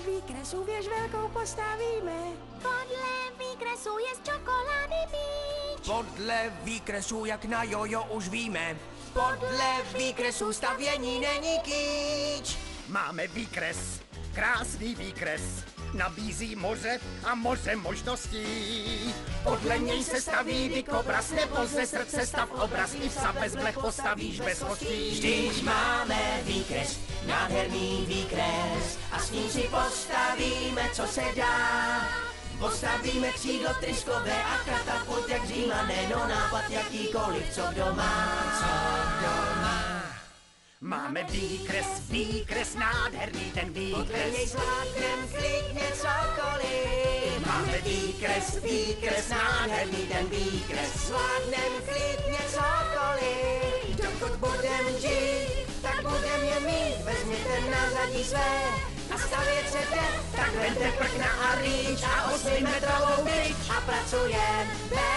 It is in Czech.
výkresu věž velkou postavíme. Podle výkresu je z čokolády míč. Podle výkresu, jak na jojo už víme. Podle výkresu stavění není kýč. Máme výkres, krásný výkres, nabízí moře a moře možností. Podle něj se staví dikobraz nebo ze srdce stav obraz. I psa bez blech postavíš bez kostí. Vždyť máme výkres, nádherný výkres a s ním si postavíme, co se dá. Postavíme křídlo tryskové a katapult jak Římané, no nápad jakýkoliv, co kdo má. Máme výkres, nádherný ten Podle výkres. něj zvládnem klidně cokoliv. Máme výkres, nádherný ten výkres. Zvládnem klidně cokoliv. Dokud budem žít, tak budem je mít. Vezměte na zadní své a stavět se jde. Tak vente prkna a rýč a 8metrovou tyč a pracujem.